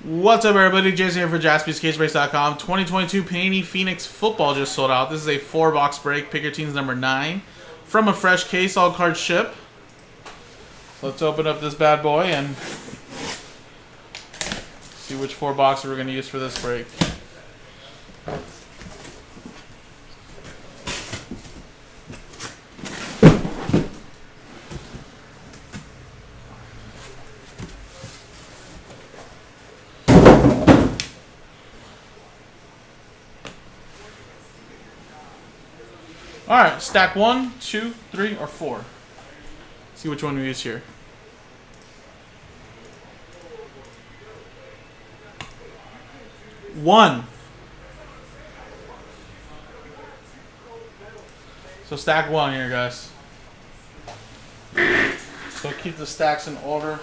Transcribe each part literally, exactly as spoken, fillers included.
What's up, everybody? Jason here for Jaspys Case Breaks dot com. twenty twenty-two Panini Phoenix Football just sold out. This is a four-box break. Pick your teams number nine. From a fresh case, all cards ship. So let's open up this bad boy and see which four boxes we're going to use for this break. Alright, stack one, two, three, or four. See which one we use here. One. So stack one here, guys. So keep the stacks in order.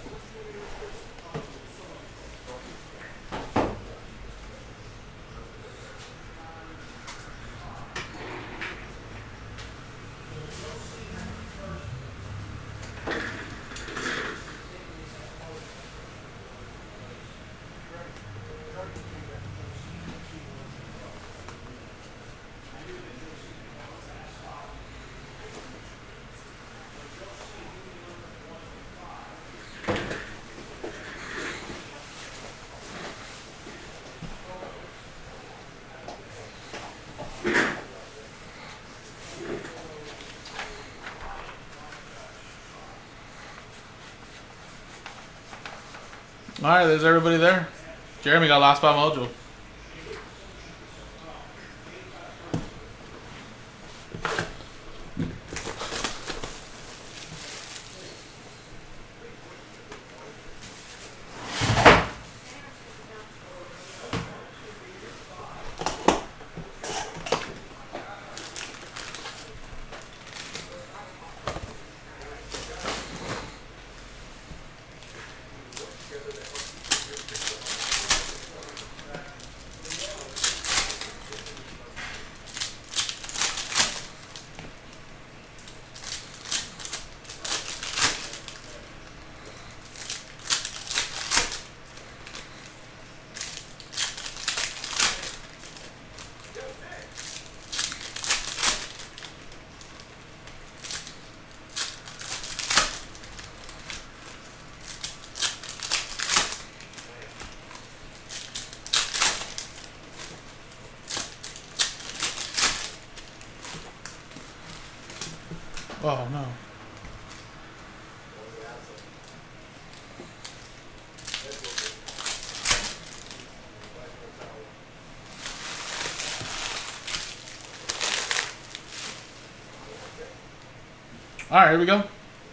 Alright, there's everybody there. Jeremy got last spot mojo. Oh no. Alright, here we go.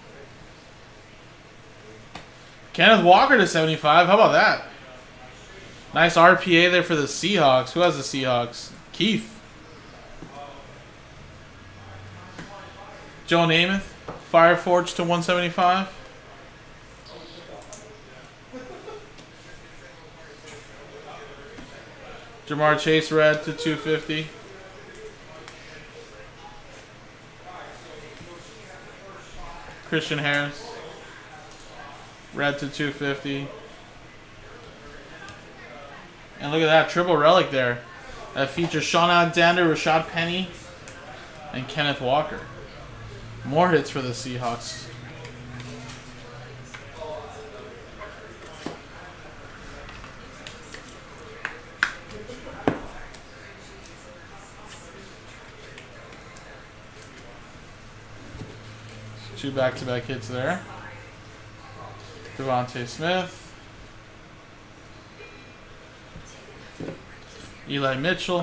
Kenneth Walker to seventy-five. How about that? Nice R P A there for the Seahawks. Who has the Seahawks? Keith. Joe Namath, Fireforge to one seventy-five. Jamar Chase red to two fifty. Christian Harris red to two fifty. And look at that triple relic there. That features Sean Alexander, Rashad Penny, and Kenneth Walker. More hits for the Seahawks. Two back-to-back hits there. Devontae Smith. Eli Mitchell.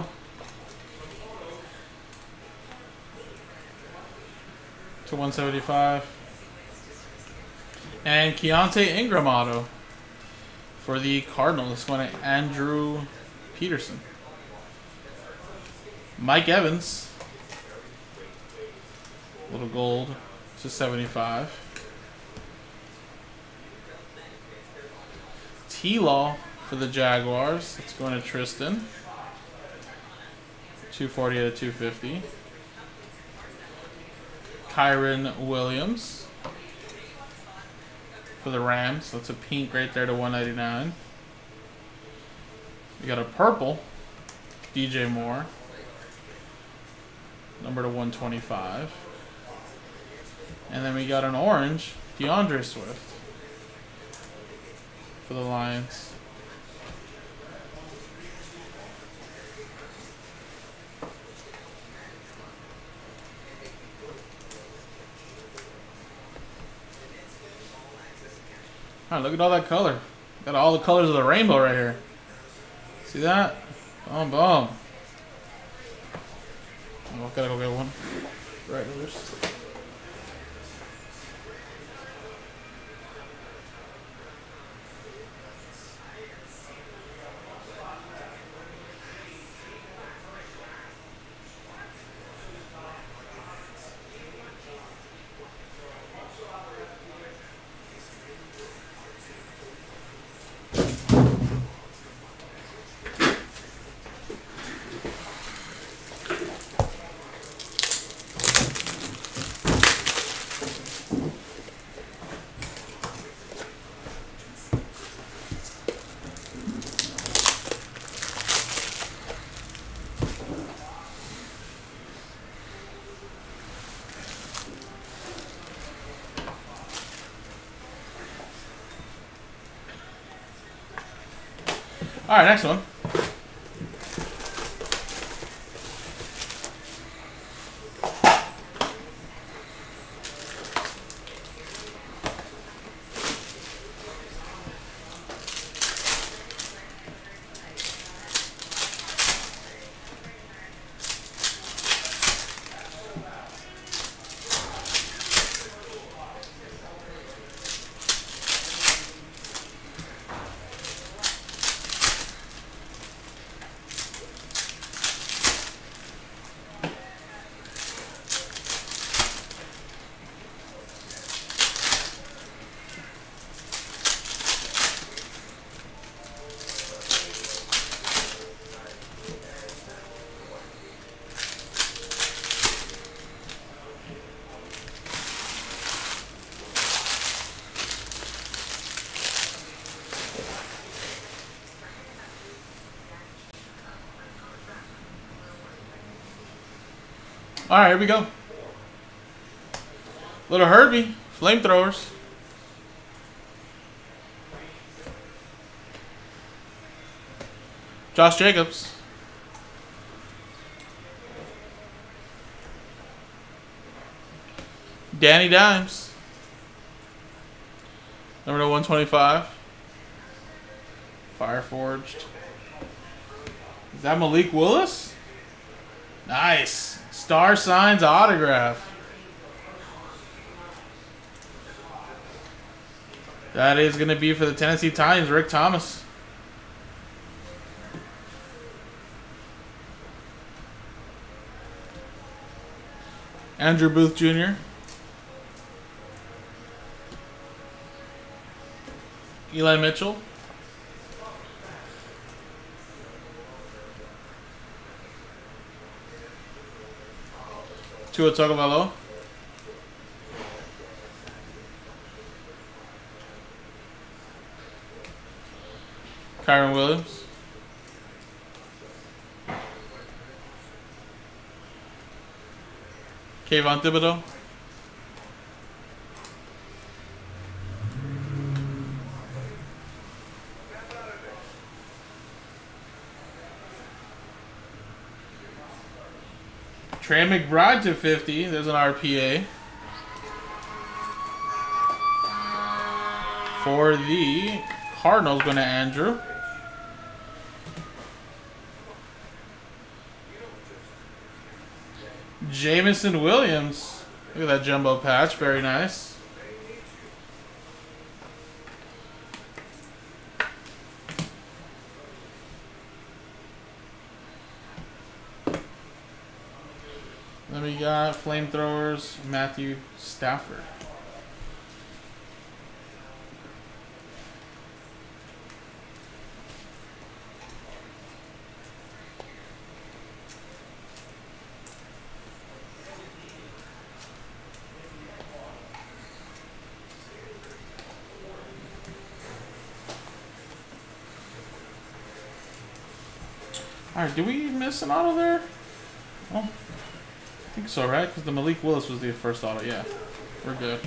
To one seventy-five. And Keontae Ingram auto for the Cardinals. Going to Andrew Peterson. Mike Evans. Little gold to seventy-five. T-Law for the Jaguars. It's going to Tristan. two forty to two fifty. Kyron Williams for the Rams. That's a pink right there to one ninety-nine. We got a purple, D J Moore, number to one twenty-five. And then we got an orange, DeAndre Swift for the Lions. Alright, look at all that color. Got all the colors of the rainbow right here. See that? Boom, boom. Oh, gotta go get one. Regulars. All right, next one. All right, here we go. Little Herbie, flamethrowers. Josh Jacobs. Danny Dimes. Number to one twenty-five. Fireforged. Is that Malik Willis? Nice. Star Signs autograph. That is going to be for the Tennessee Titans, Rick Thomas. Andrew Booth Junior Eli Mitchell. Tua Tagovailoa. Kyron Williams. Kayvon Thibodeau. Trey McBride to fifty. There's an R P A. For the Cardinals, going to Andrew. Jamison Williams. Look at that jumbo patch. Very nice. Then we got flamethrowers, Matthew Stafford. Alright, did we miss an auto there? Oh, I think so, right? Because the Malik Willis was the first auto. Yeah, we're good.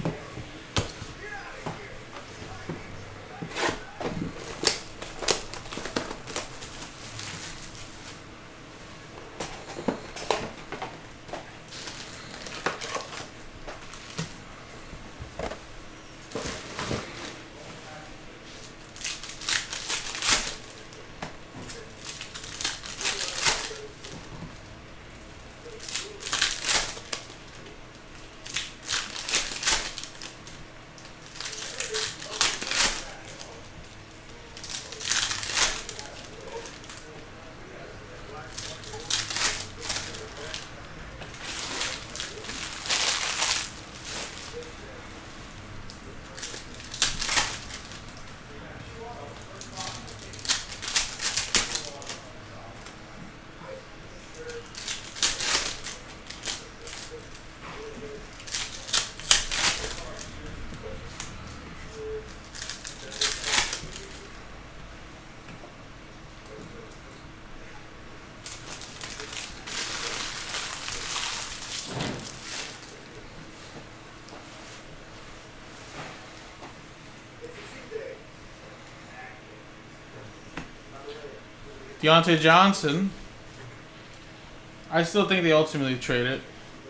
Deontay Johnson. I still think they ultimately trade it.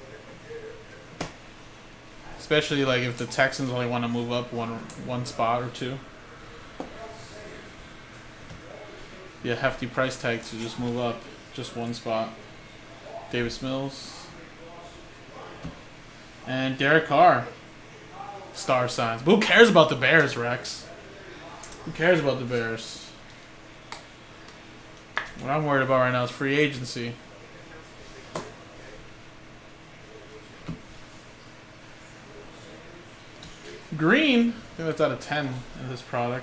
Especially like if the Texans only want to move up one one spot or two. Be a hefty price tag to just move up just one spot. Davis Mills. And Derek Carr. Star signs. But who cares about the Bears, Rex? Who cares about the Bears? What I'm worried about right now is free agency. Green. I think that's out of ten in this product.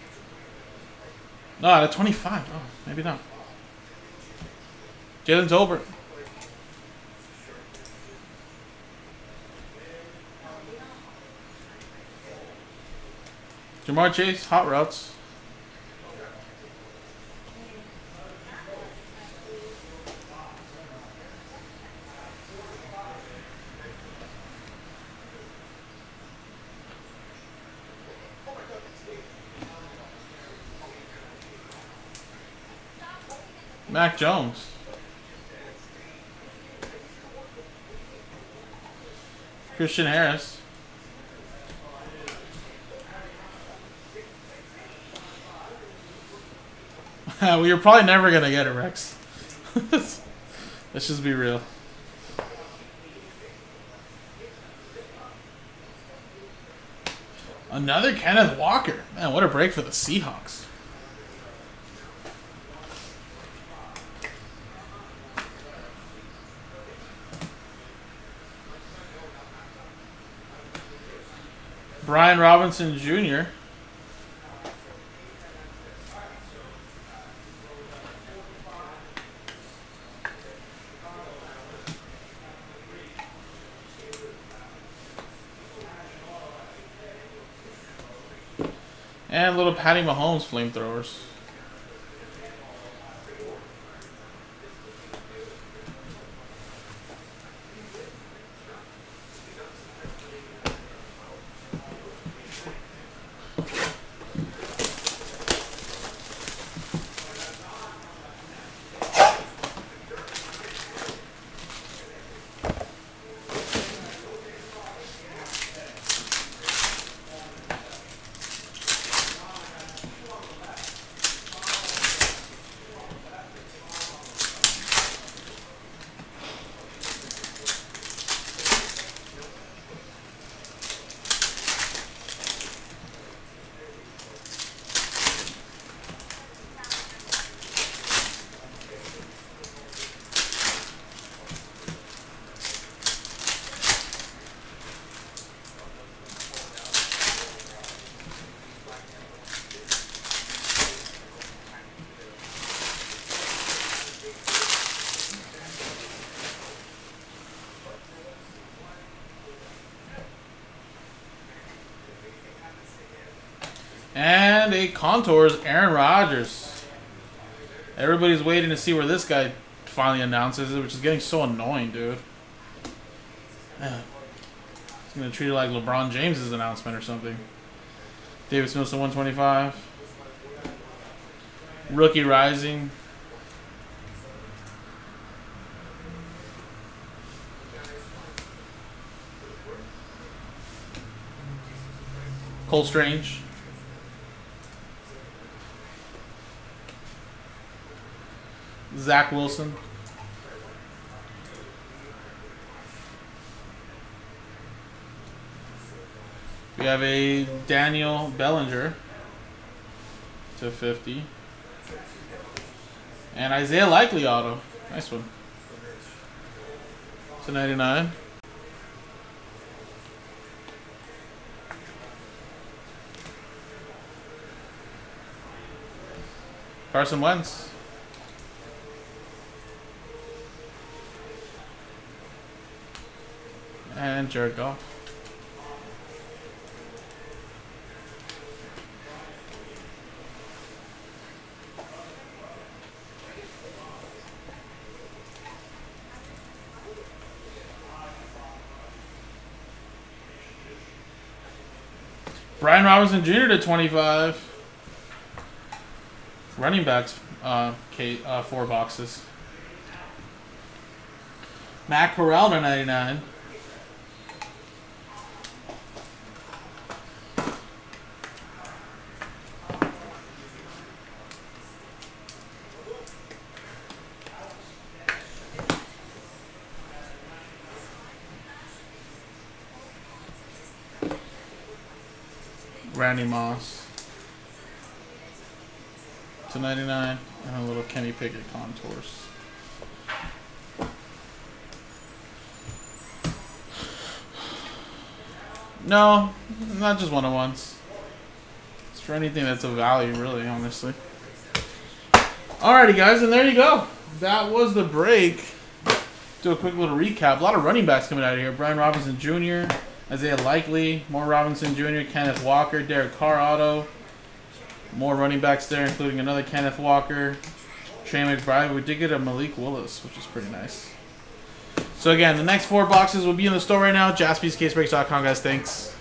No, out of twenty-five. Oh, maybe not. Jalen Tolbert. Jamar Chase, hot routes. Mac Jones. Christian Harris. Well, you're probably never going to get it, Rex. Let's just be real. Another Kenneth Walker. Man, what a break for the Seahawks. Brian Robinson Junior And little Patty Mahomes flamethrowers. And a Contours, Aaron Rodgers. Everybody's waiting to see where this guy finally announces it, which is getting so annoying, dude. Man. He's going to treat it like LeBron James's announcement or something. David Smith to one twenty-five. Rookie Rising. Cole Strange. Zach Wilson. We have a Daniel Bellinger to fifty. And Isaiah Likely auto. Nice one. to ninety-nine. Carson Wentz. And Jared Goff. Brian Robinson Junior to twenty-five. Running backs, uh, K, uh, four boxes. Matt Corral to ninety-nine. Randy Moss to ninety-nine, and a little Kenny Pickett contours. No, not just one-on-ones. It's for anything that's of value, really, honestly. Alrighty, guys, and there you go. That was the break. Do a quick little recap. A lot of running backs coming out of here. Brian Robinson Junior, Isaiah Likely, more Robinson Junior, Kenneth Walker, Derek Carr auto. More running backs there, including another Kenneth Walker, Trey McBride. We did get a Malik Willis, which is pretty nice. So again, the next four boxes will be in the store right now. Jaspys Case Breaks dot com, guys. Thanks.